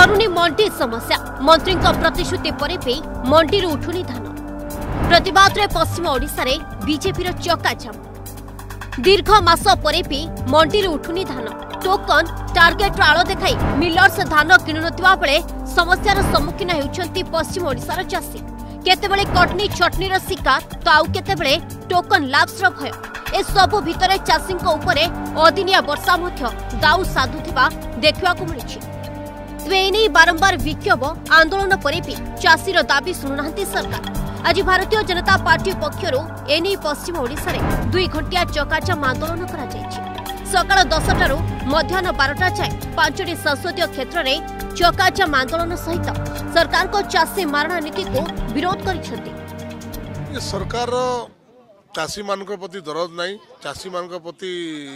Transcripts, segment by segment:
सरुनी मंडी समस्या मंत्री प्रतिश्रुति पर भी मंडी उठुनी धान प्रतिवाद रे पश्चिम ओडिशा रे बीजेपी चकाजाम दीर्घ मास पर भी मंडी उठुनी धान टोकन टार्गेट आड़ देखाई मिलर्स धान किणुनथिबा बेले समस्यार सम्मुखीन होउछंती पश्चिम ओडिशार चाषी केतेबेले कटनी चटनी शिकार तो आउ केतेबेले टोकन लाप्स भय ए सबु भितरे चाषी उपरे अदिनिया वर्षा दाऊ साधुथिबा देखिबाकू मिलिछि। तेबे एने बारंबार विक्षोभ आंदोलन पर भी चाषीर दाबी शुणुनाहांती सरकार। आज भारतीय जनता पार्टी पक्षरु एने पश्चिम ओडिशा रे 2 घंटिया चकाचाम आंदोलन करा जायछि। सकाळ 10 टारू मध्याह्न 12टा जाए 5टी संसदीय क्षेत्र में चकाचाम आंदोलन सहित सरकार को चाषी मारणा नीति को विरोध करिसेंती। सरकार चाषी मान प्रति दरद नहीं, चाषी मान प्रति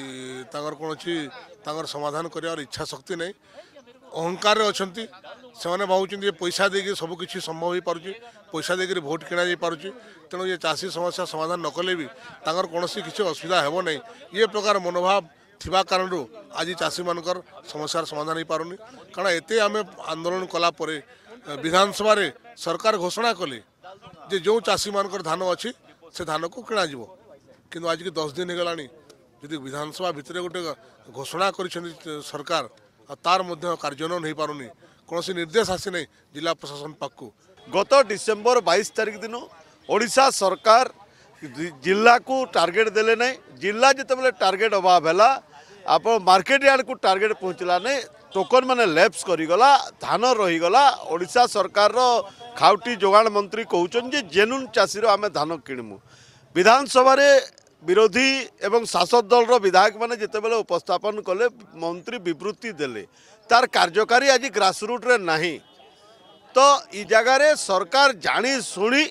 कौन समाधान कर इच्छा शक्ति नहीं, अहंकार अच्छी से भावुं पैसा देकर सबकि संभव हो पारे, पैसा देकर भोट किणा जा पारे, तेणु ये चाषी समस्या समाधान न कले भी कौन किसी असुविधा हेब नहीं। ये प्रकार मनोभाव थिबा कारण आज चाषी मानकर समस्यार समाधान हो पारुनी। कारण एते आम आंदोलन कलापर विधानसभा रे सरकार घोषणा कले जे जो चाषी मानकर धान अच्छी से धान को किणा जीवो, किंतु आज के 10 दिन होगलानी यदि विधानसभा भितर गोटे घोषणा कर सरकार तार मध्य कार्यान्वयन हो पारुनी, कौन निर्देश आसी नहीं जिला प्रशासन पाखु। गत डिसेम्बर 22 तारिख दिन ओडिशा सरकार जिला को टार्गेट देले नहीं, जिला जिते टार्गेट अभाव है आप मार्केट यार्ड को टार्गेट पहुँचला नहीं, टोकन माने लैप्स करिगला, धान रहीगला। ओडिशा सरकार खाउटी जोगाण मंत्री कहउछन जेनुन चाषी आम धान किणमु। विधानसभा रे विरोधी एवं शासक दल विधायक माने जितेबेले उपस्थापन कले मंत्री विवृत्ति देले, तार कार्यकारी आज ग्रासरूट रे नहीं। तो ई जगह रे सरकार जानी शुणी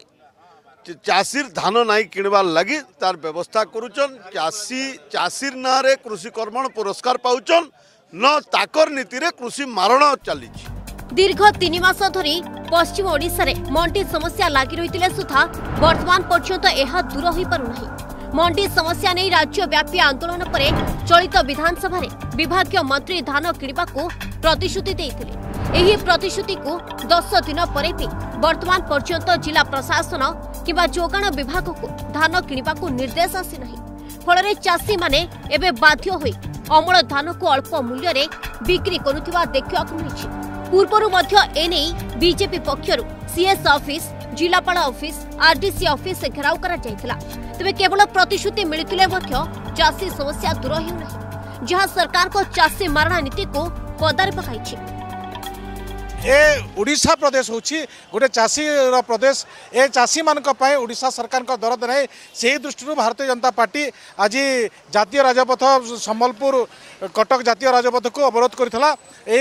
चाषीर धान नहीं किणवार लगी तार व्यवस्था करुचन। चाषीर ना रे कृषि कर्मण पुरस्कार पाउचन न ताकर नीति रे कृषि मारण चली। दीर्घ 3 मास धरी पश्चिम ओडिशा रे मंडी समस्या लागि रहितिले सुधा वर्तमान पर्यंत एहा दूर होई पारुनाही। मंडी समस्या नहीं राज्यव्यापी आंदोलन पर चलित विधानसभा रे विभागीय मंत्री धान किणवाकू प्रतिश्रुति देइथिले। एही प्रतिश्रुति को 10 दिन पर भी वर्तमान पर्यंत जिला प्रशासन किंबा जोगाण विभाग को धान किणवाकू निर्देश आसी नहीं। फल चाषी माने एबे बाध्य होई अमल धान को अल्प मूल्य रे बिक्री करुथिबा देखिबाकू मिलिछि। पूर्वरु मध्य एने बीजेपी पक्षरु सीएस ऑफिस, जिलापाल ऑफिस, आरडीसी ऑफिस घेराव करा जायतिला। तबे केवल प्रतिश्रुति मिलिथिले मध्य चाषी समस्या दूर हेउ नाही, जहां सरकार को चाषी मारणा नीति को पदार पकाइछि। ए ओडिशा प्रदेश होछि गोटे चाषी प्रदेश। ए चाषी मानक पय ओडिशा सरकार को दरद नहीं, से दृष्टि भारतीय जनता पार्टी आज जातीय राजपथ संबलपुर कटक जातीय राजपथ को अवरोध करथिला। ए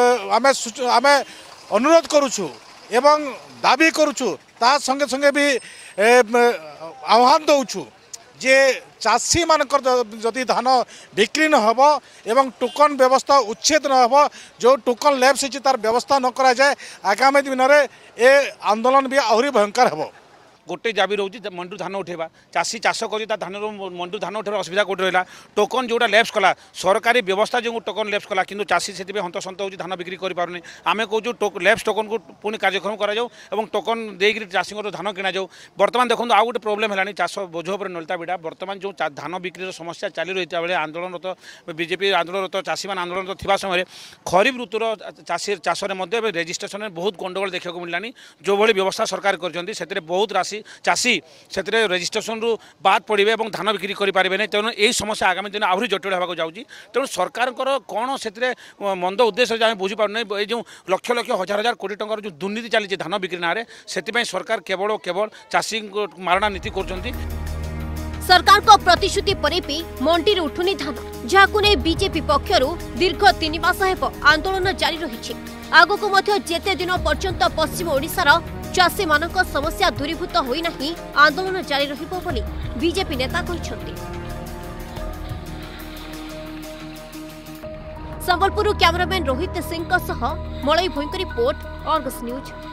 आमे अनुरोध करूछु एवं दाबी करूछु, ता संगे संगे भी आह्वान दउछु जे चाषी मानकर जदि धान बिक्री न हब एवं टोकन व्यवस्था उच्छेद न हब, जो टोकन लैप्स होछि तार व्यवस्था न करा जाए, आगामी दिन में ए आंदोलन भी आहरी भयंकर हब। गोटे दाबी रोचे मंडी धान उठेबा, चाषी चाष कर धान मंडी धान उठे असुविधा कौट रहा। टोकन जोटा लैप्स कला सरकारी व्यवस्था जो टोकन लैप्स कला किंतु चाषी से हंतसंत हो धान बिक्री करें। आम कहूँ लैप्स टोकन को पुणी कार्यक्रम कराऊ और टोकन देकर चाषी धान किणा जाऊ। बर्तमान देखो आउ गोटे प्रोब्लेम है चाष बोझ पर नलता बिड़ा। बर्तमान जो धान बिक्री समस्या चली रही बेले आंदोलनरत बीजेपी आंदोलनरत चाषी मैंने आंदोलनरत थी समय खरीफ ऋतुर चाषी चाष रेजिस्ट्रेशन में बहुत गंडगोल देखा मिलानी। जो भाई व्यवस्था सरकार कर बहुत राशि चाषी से रेजिस्ट्रेशन रु बाद पड़े और धान बिक्री करें नहीं। तेणु यही समस्या आगामी दिन आहरी जटिल होगा जाऊँगी। तेणु सरकार कौन से मंद उद्देश्य जहाँ बुझीपार ये जो लक्ष लक्ष हजार हजार कोटी टंकार जो दुर्नीति चली धान बिक्री ना से सरकार केवल केवल चाषी मारणा नीति कर। सरकार को प्रतिश्रुति पर भी मंडी उठुनी धान, जहां नहीं बीजेपी पक्षरु दीर्घ 3 मास हेब आंदोलन जारी रही। आगक मध्य जेते दिन पर्यंत पश्चिम ओडिशार चाषी मानक समस्या दूरीभूत होई नाही आंदोलन जारी रहिबो बोली बीजेपी नेता कहिसंती। संबलपुर कैमरामैन रोहित सिंह सह मलई भोईंक रिपोर्ट, आर्गस न्यूज।